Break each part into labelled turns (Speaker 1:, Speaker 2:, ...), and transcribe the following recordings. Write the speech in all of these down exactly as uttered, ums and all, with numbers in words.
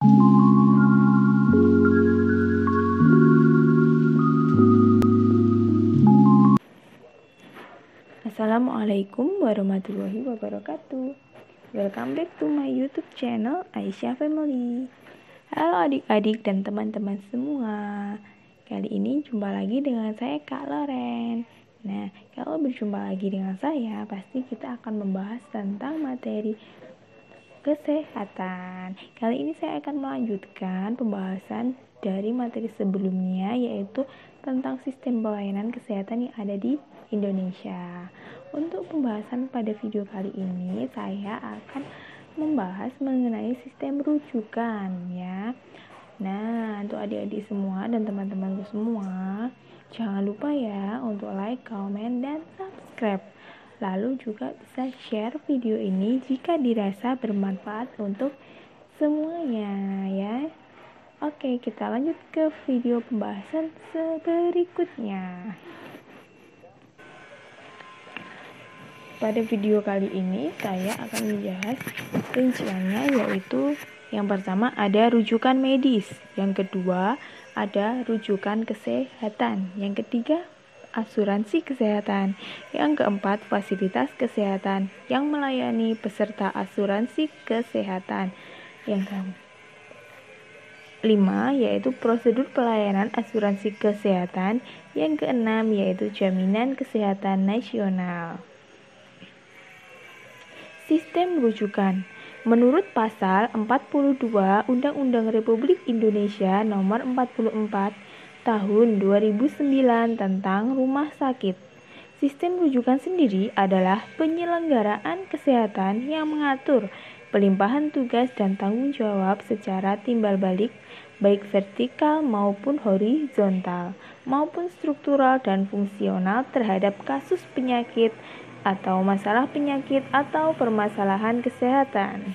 Speaker 1: Assalamualaikum warahmatullahi wabarakatuh. Welcome back to my YouTube channel Aisyah Family. Halo adik-adik dan teman-teman semua. Kali ini jumpa lagi dengan saya Kak Loren. Nah, kalau berjumpa lagi dengan saya, pasti kita akan membahas tentang materi kesehatan. Kali ini saya akan melanjutkan pembahasan dari materi sebelumnya, yaitu tentang sistem pelayanan kesehatan yang ada di Indonesia. Untuk pembahasan pada video kali ini, saya akan membahas mengenai sistem rujukan ya. Nah, untuk adik-adik semua dan teman-temanku semua, jangan lupa ya untuk like, comment, dan subscribe. Lalu juga bisa share video ini jika dirasa bermanfaat untuk semuanya ya. Oke, kita lanjut ke video pembahasan berikutnya. Pada video kali ini saya akan membahas rinciannya, yaitu yang pertama ada rujukan medis, yang kedua ada rujukan kesehatan, yang ketiga asuransi kesehatan, yang keempat fasilitas kesehatan yang melayani peserta asuransi kesehatan, yang kelima yaitu prosedur pelayanan asuransi kesehatan, yang keenam yaitu jaminan kesehatan nasional. Sistem rujukan. Menurut pasal empat puluh dua Undang-Undang Republik Indonesia Nomor empat puluh empat Tahun dua ribu sembilan tentang rumah sakit, sistem rujukan sendiri adalah penyelenggaraan kesehatan yang mengatur pelimpahan tugas dan tanggung jawab secara timbal balik, baik vertikal maupun horizontal, maupun struktural dan fungsional terhadap kasus penyakit atau masalah penyakit atau permasalahan kesehatan.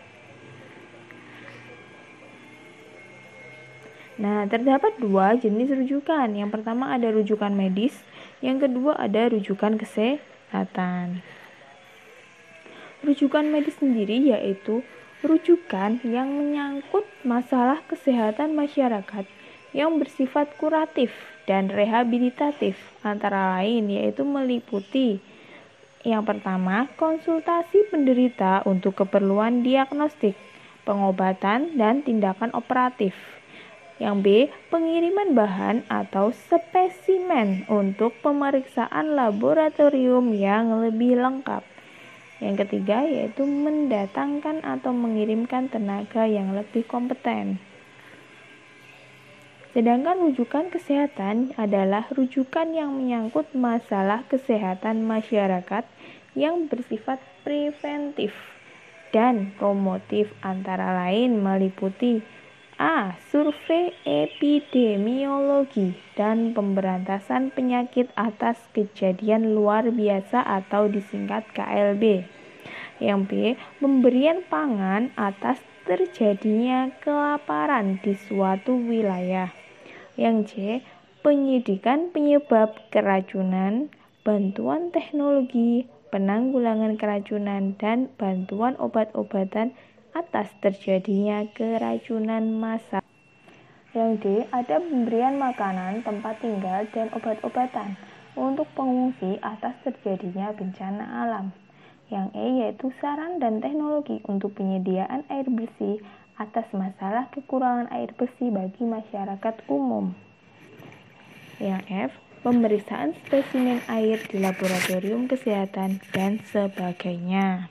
Speaker 1: Nah, terdapat dua jenis rujukan. Yang pertama ada rujukan medis, yang kedua ada rujukan kesehatan. Rujukan medis sendiri yaitu rujukan yang menyangkut masalah kesehatan masyarakat yang bersifat kuratif dan rehabilitatif, antara lain yaitu meliputi yang pertama, konsultasi penderita untuk keperluan diagnostik, pengobatan, dan tindakan operatif. Yang B, pengiriman bahan atau spesimen untuk pemeriksaan laboratorium yang lebih lengkap. Yang ketiga yaitu mendatangkan atau mengirimkan tenaga yang lebih kompeten. Sedangkan rujukan kesehatan adalah rujukan yang menyangkut masalah kesehatan masyarakat yang bersifat preventif dan promotif, antara lain meliputi A. Survei epidemiologi dan pemberantasan penyakit atas kejadian luar biasa atau disingkat K L B. Yang B. Pemberian pangan atas terjadinya kelaparan di suatu wilayah. Yang C. Penyidikan penyebab keracunan, bantuan teknologi, penanggulangan keracunan, dan bantuan obat-obatan atas terjadinya keracunan massal. Yang D. Ada pemberian makanan, tempat tinggal, dan obat-obatan untuk pengungsi atas terjadinya bencana alam. Yang E yaitu saran dan teknologi untuk penyediaan air bersih atas masalah kekurangan air bersih bagi masyarakat umum. Yang F. Pemeriksaan spesimen air di laboratorium kesehatan dan sebagainya.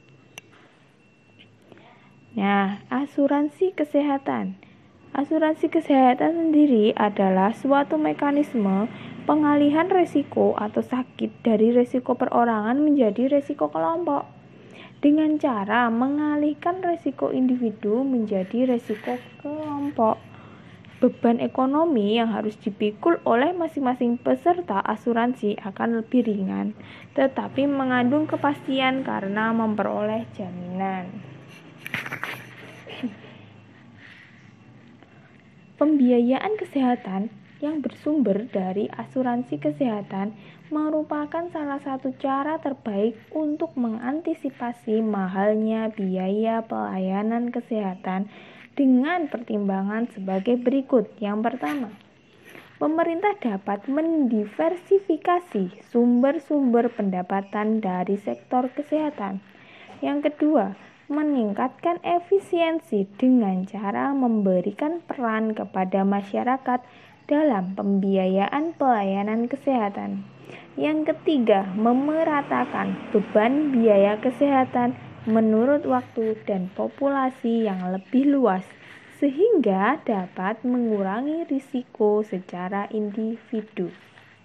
Speaker 1: Nah, asuransi kesehatan. Asuransi kesehatan sendiri adalah suatu mekanisme pengalihan resiko atau sakit dari resiko perorangan menjadi resiko kelompok dengan cara mengalihkan resiko individu menjadi resiko kelompok. Beban ekonomi yang harus dipikul oleh masing-masing peserta asuransi akan lebih ringan, tetapi mengandung kepastian karena memperoleh jaminan. Pembiayaan kesehatan yang bersumber dari asuransi kesehatan merupakan salah satu cara terbaik untuk mengantisipasi mahalnya biaya pelayanan kesehatan dengan pertimbangan sebagai berikut. Yang pertama, pemerintah dapat mendiversifikasi sumber-sumber pendapatan dari sektor kesehatan. Yang kedua, meningkatkan efisiensi dengan cara memberikan peran kepada masyarakat dalam pembiayaan pelayanan kesehatan. Yang ketiga, memeratakan beban biaya kesehatan menurut waktu dan populasi yang lebih luas, sehingga dapat mengurangi risiko secara individu.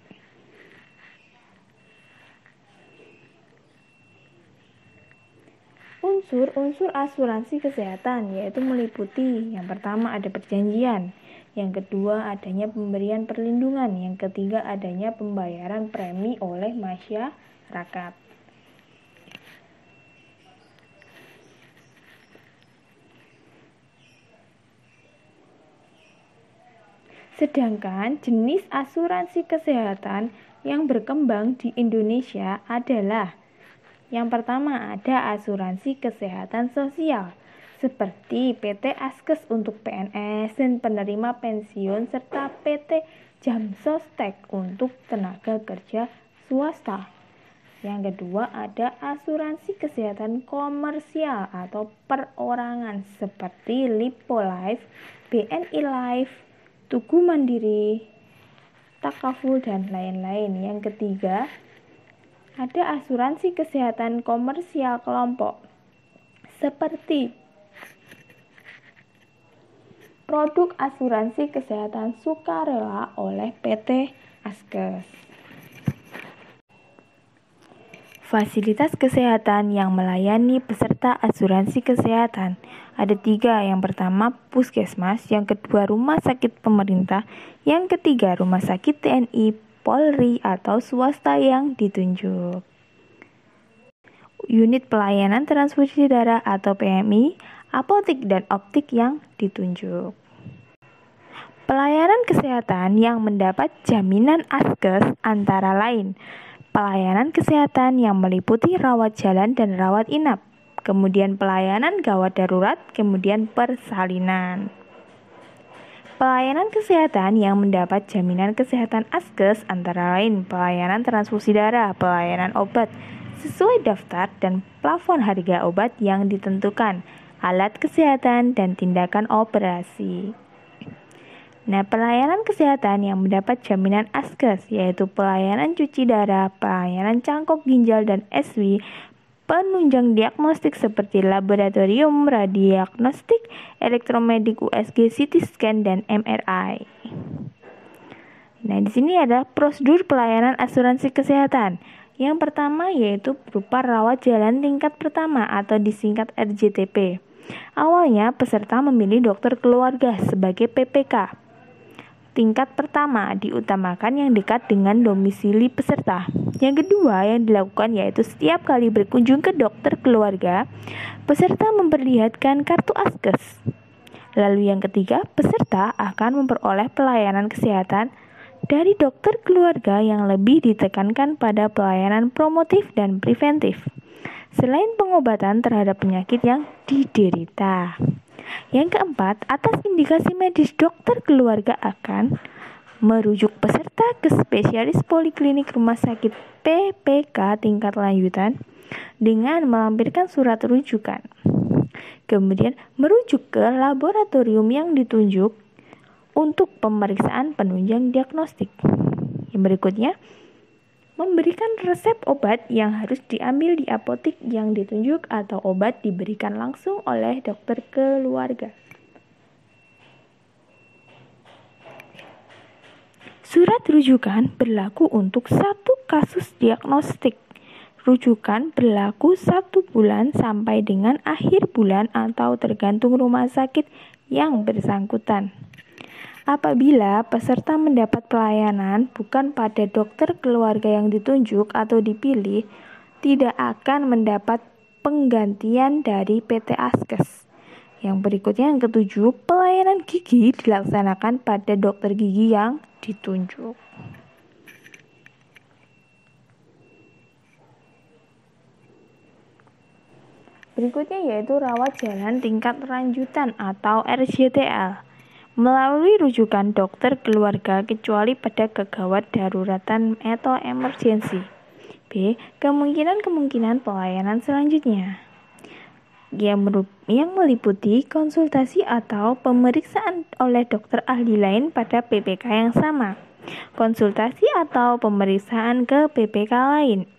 Speaker 1: Unsur-unsur asuransi kesehatan yaitu meliputi yang pertama ada perjanjian, yang kedua adanya pemberian perlindungan, yang ketiga adanya pembayaran premi oleh masyarakat. Sedangkan jenis asuransi kesehatan yang berkembang di Indonesia adalah yang pertama ada asuransi kesehatan sosial seperti P T Askes untuk P N S dan penerima pensiun serta P T Jamsostek untuk tenaga kerja swasta. Yang kedua ada asuransi kesehatan komersial atau perorangan seperti Lipo Life, B N I Life, Tugu Mandiri, Takaful dan lain-lain. Yang ketiga ada asuransi kesehatan komersial kelompok seperti produk asuransi kesehatan sukarela oleh P T Askes. Fasilitas kesehatan yang melayani peserta asuransi kesehatan ada tiga. Yang pertama puskesmas, yang kedua rumah sakit pemerintah, yang ketiga rumah sakit T N I, Polri atau swasta yang ditunjuk. Unit pelayanan transfusi darah atau P M I, apotik dan optik yang ditunjuk. Pelayanan kesehatan yang mendapat jaminan Askes antara lain pelayanan kesehatan yang meliputi rawat jalan dan rawat inap, kemudian pelayanan gawat darurat, kemudian persalinan. Pelayanan kesehatan yang mendapat jaminan kesehatan Askes antara lain pelayanan transfusi darah, pelayanan obat sesuai daftar dan plafon harga obat yang ditentukan, alat kesehatan dan tindakan operasi. Nah, pelayanan kesehatan yang mendapat jaminan Askes yaitu pelayanan cuci darah, pelayanan cangkok ginjal dan S W, penunjang diagnostik seperti laboratorium, radiagnostik, elektromedik, U S G, C T scan, dan M R I. Nah, di sini ada prosedur pelayanan asuransi kesehatan. Yang pertama yaitu berupa rawat jalan tingkat pertama atau disingkat R J T P. Awalnya peserta memilih dokter keluarga sebagai P P K. Tingkat pertama diutamakan yang dekat dengan domisili peserta. Yang kedua yang dilakukan yaitu setiap kali berkunjung ke dokter keluarga, peserta memperlihatkan kartu Askes. Lalu yang ketiga, peserta akan memperoleh pelayanan kesehatan dari dokter keluarga yang lebih ditekankan pada pelayanan promotif dan preventif, selain pengobatan terhadap penyakit yang diderita. Yang keempat, atas indikasi medis dokter keluarga akan merujuk peserta ke spesialis poliklinik rumah sakit P P K tingkat lanjutan dengan melampirkan surat rujukan. Kemudian merujuk ke laboratorium yang ditunjuk untuk pemeriksaan penunjang diagnostik. Yang berikutnya, memberikan resep obat yang harus diambil di apotik yang ditunjuk atau obat diberikan langsung oleh dokter keluarga. Surat rujukan berlaku untuk satu kasus diagnostik. Rujukan berlaku satu bulan sampai dengan akhir bulan atau tergantung rumah sakit yang bersangkutan. Apabila peserta mendapat pelayanan bukan pada dokter keluarga yang ditunjuk atau dipilih, tidak akan mendapat penggantian dari P T Askes. Yang berikutnya yang ketujuh, pelayanan gigi dilaksanakan pada dokter gigi yang ditunjuk. Berikutnya yaitu rawat jalan tingkat lanjutan atau R J T L. Melalui rujukan dokter keluarga kecuali pada kegawat daruratan atau emergensi. B. Kemungkinan-kemungkinan pelayanan selanjutnya yang, yang meliputi konsultasi atau pemeriksaan oleh dokter ahli lain pada P P K yang sama, konsultasi atau pemeriksaan ke P P K lain,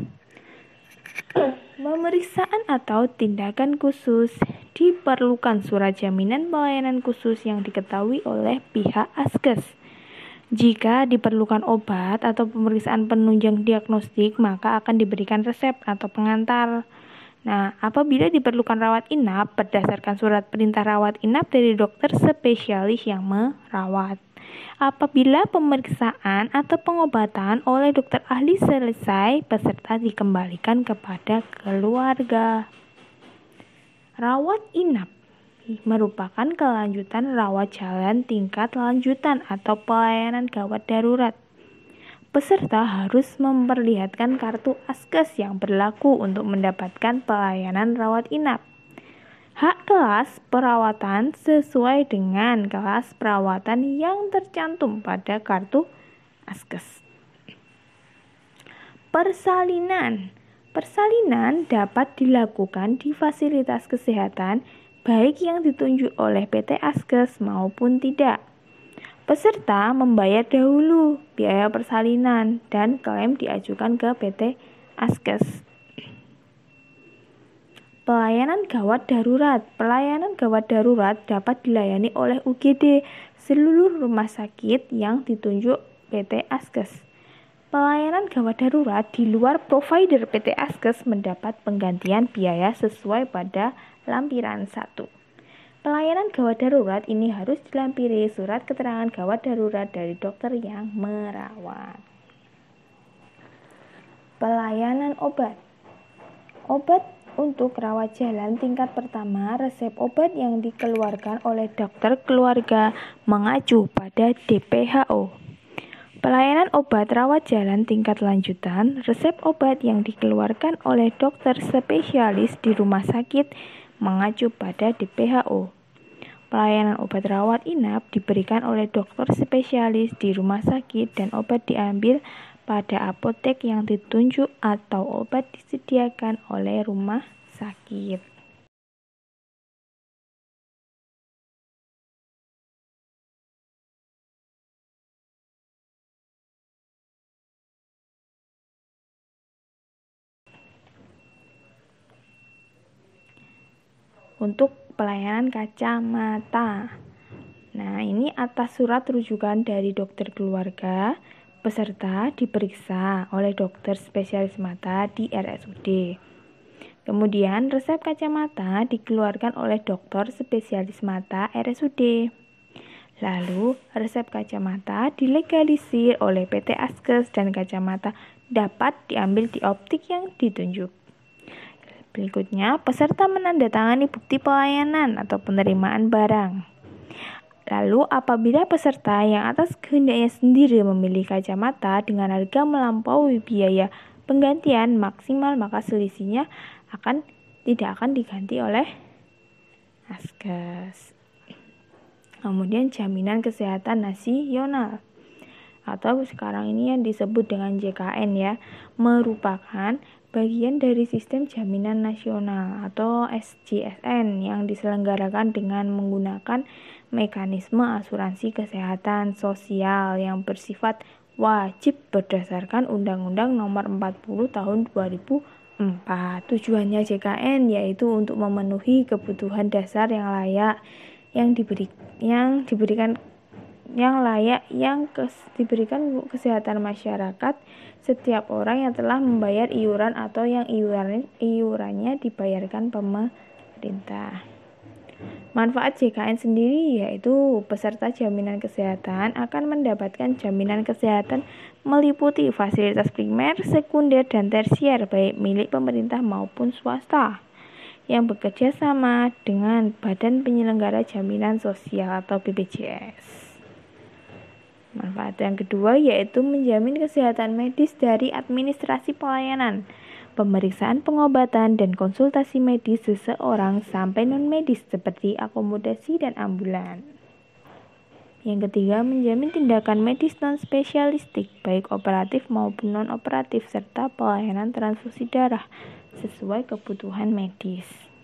Speaker 1: pemeriksaan atau tindakan khusus, diperlukan surat jaminan pelayanan khusus yang diketahui oleh pihak Askes. Jika diperlukan obat atau pemeriksaan penunjang diagnostik, maka akan diberikan resep atau pengantar. Nah, apabila diperlukan rawat inap, berdasarkan surat perintah rawat inap dari dokter spesialis yang merawat. Apabila pemeriksaan atau pengobatan oleh dokter ahli selesai, peserta dikembalikan kepada keluarga. Rawat inap merupakan kelanjutan rawat jalan tingkat lanjutan atau pelayanan gawat darurat. Peserta harus memperlihatkan kartu Askes yang berlaku untuk mendapatkan pelayanan rawat inap. Hak kelas perawatan sesuai dengan kelas perawatan yang tercantum pada kartu Askes. Persalinan. Persalinan dapat dilakukan di fasilitas kesehatan baik yang ditunjuk oleh P T Askes maupun tidak. Peserta membayar dahulu biaya persalinan dan klaim diajukan ke P T Askes. Pelayanan gawat darurat. Pelayanan gawat darurat dapat dilayani oleh U G D seluruh rumah sakit yang ditunjuk P T Askes. Pelayanan gawat darurat di luar provider P T Askes mendapat penggantian biaya sesuai pada lampiran satu. Pelayanan gawat darurat ini harus dilampiri surat keterangan gawat darurat dari dokter yang merawat. Pelayanan obat. Obat untuk rawat jalan tingkat pertama, resep obat yang dikeluarkan oleh dokter keluarga mengacu pada D P H O. Pelayanan obat rawat jalan tingkat lanjutan, resep obat yang dikeluarkan oleh dokter spesialis di rumah sakit mengacu pada D P H O. Pelayanan obat rawat inap diberikan oleh dokter spesialis di rumah sakit dan obat diambil pada apotek yang ditunjuk atau obat disediakan oleh rumah sakit. Untuk pelayanan kacamata. Nah, ini atas surat rujukan dari dokter keluarga, peserta diperiksa oleh dokter spesialis mata di R S U D. Kemudian resep kacamata dikeluarkan oleh dokter spesialis mata R S U D. Lalu resep kacamata dilegalisir oleh P T Askes dan kacamata dapat diambil di optik yang ditunjuk. Berikutnya, peserta menandatangani bukti pelayanan atau penerimaan barang. Lalu, apabila peserta yang atas kehendaknya sendiri memilih kacamata dengan harga melampaui biaya penggantian maksimal, maka selisihnya akan tidak akan diganti oleh Askes. Kemudian, jaminan kesehatan nasional atau sekarang ini yang disebut dengan J K N ya, merupakan bagian dari sistem jaminan nasional atau S J S N yang diselenggarakan dengan menggunakan mekanisme asuransi kesehatan sosial yang bersifat wajib berdasarkan Undang-Undang Nomor empat puluh Tahun dua ribu empat. Tujuannya J K N yaitu untuk memenuhi kebutuhan dasar yang layak yang diberi yang diberikan yang layak yang kes, diberikan kesehatan masyarakat setiap orang yang telah membayar iuran atau yang iuran, iurannya dibayarkan pemerintah. Manfaat J K N sendiri yaitu peserta jaminan kesehatan akan mendapatkan jaminan kesehatan meliputi fasilitas primer, sekunder, dan tersier baik milik pemerintah maupun swasta yang bekerja sama dengan Badan Penyelenggara Jaminan Sosial atau B P J S. Manfaat yang kedua yaitu menjamin kesehatan medis dari administrasi pelayanan. pemeriksaan pengobatan dan konsultasi medis seseorang sampai non-medis seperti akomodasi dan ambulan. Yang ketiga, menjamin tindakan medis non-spesialistik, baik operatif maupun non-operatif, serta pelayanan transfusi darah sesuai kebutuhan medis.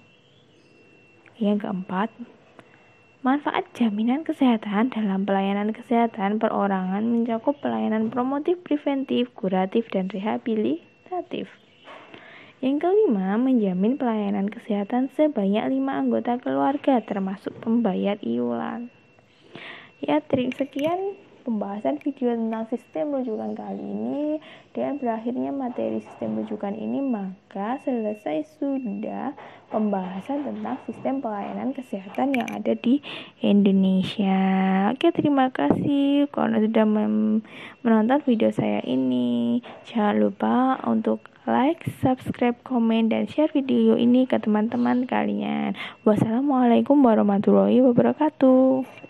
Speaker 1: Yang keempat, manfaat jaminan kesehatan dalam pelayanan kesehatan perorangan mencakup pelayanan promotif, preventif, kuratif, dan rehabilitatif. Yang kelima, menjamin pelayanan kesehatan sebanyak lima anggota keluarga termasuk pembayar iuran. Ya, terima sekian pembahasan video tentang sistem rujukan kali ini. Dengan berakhirnya materi sistem rujukan ini, maka selesai sudah pembahasan tentang sistem pelayanan kesehatan yang ada di Indonesia. Oke, terima kasih karena sudah menonton video saya ini. Jangan lupa untuk like, subscribe, komen, dan share video ini ke teman-teman kalian. Wassalamualaikum warahmatullahi wabarakatuh.